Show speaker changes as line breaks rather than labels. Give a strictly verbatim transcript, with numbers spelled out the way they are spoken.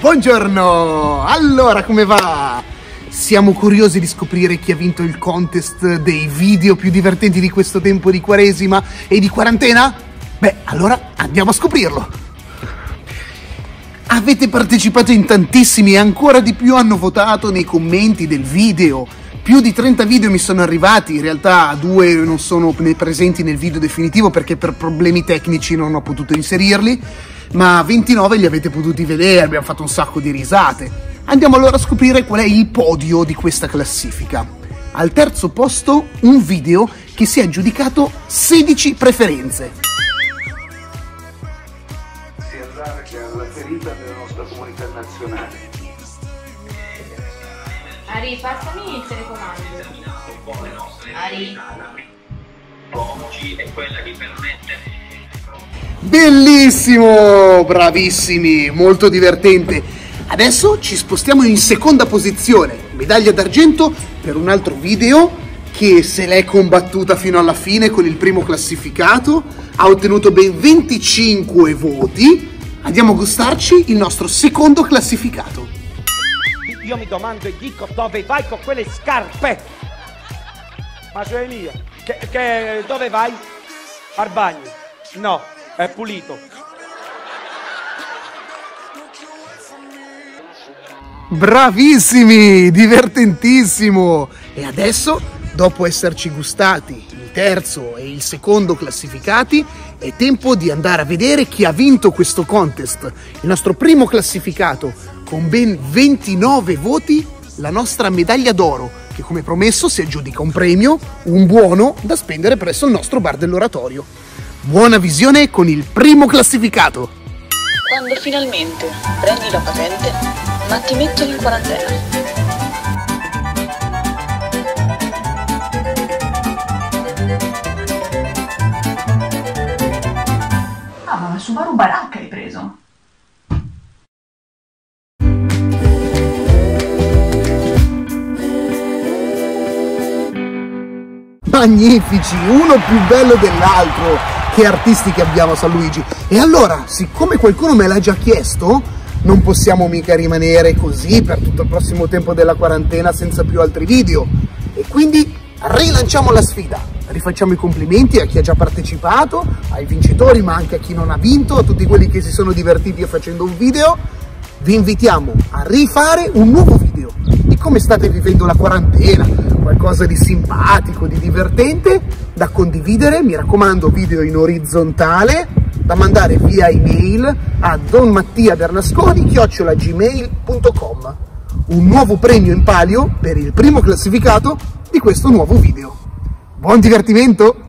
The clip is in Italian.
Buongiorno! Allora, come va? Siamo curiosi di scoprire chi ha vinto il contest dei video più divertenti di questo tempo di Quaresima e di quarantena? Beh, allora andiamo a scoprirlo! Avete partecipato in tantissimi e ancora di più hanno votato nei commenti del video. Più di trenta video mi sono arrivati, in realtà due non sono presenti nel video definitivo perché per problemi tecnici non ho potuto inserirli, ma ventinove li avete potuti vedere, abbiamo fatto un sacco di risate. Andiamo allora a scoprire qual è il podio di questa classifica. Al terzo posto un video che si è aggiudicato sedici preferenze.
Si allarga la ferita della nostra comunità nazionale.
Ari, passami il telecomando. Ari.
Oggi è quella che permette.
Bellissimo! Bravissimi! Molto divertente. Adesso ci spostiamo in seconda posizione. Medaglia d'argento per un altro video che se l'è combattuta fino alla fine con il primo classificato. Ha ottenuto ben venticinque voti. Andiamo a gustarci il nostro secondo classificato.
Io mi domando e dico dove vai con quelle scarpe? Ma cioè mia, che, che, dove vai? Al bagno? No, è pulito.
Bravissimi, divertentissimo. E adesso, dopo esserci gustati il terzo e il secondo classificati, è tempo di andare a vedere chi ha vinto questo contest. Il nostro primo classificato con ben ventinove voti, la nostra medaglia d'oro, che come promesso si aggiudica un premio, un buono da spendere presso il nostro bar dell'oratorio. Buona visione con il primo classificato.
Quando finalmente prendi la patente, ma ti mettono in quarantena.
Ah, ma una Subaru Baracca hai preso?
Magnifici, uno più bello dell'altro. Che artisti che abbiamo a San Luigi. E allora, siccome qualcuno me l'ha già chiesto, non possiamo mica rimanere così per tutto il prossimo tempo della quarantena senza più altri video. E quindi rilanciamo la sfida. Rifacciamo i complimenti a chi ha già partecipato, ai vincitori, ma anche a chi non ha vinto, a tutti quelli che si sono divertiti facendo un video. Vi invitiamo a rifare un nuovo video di come state vivendo la quarantena, qualcosa di simpatico, di divertente, da condividere, mi raccomando video in orizzontale, da mandare via email a donmattiabernasconi chiocciola gmail punto com. Un nuovo premio in palio per il primo classificato di questo nuovo video. Buon divertimento!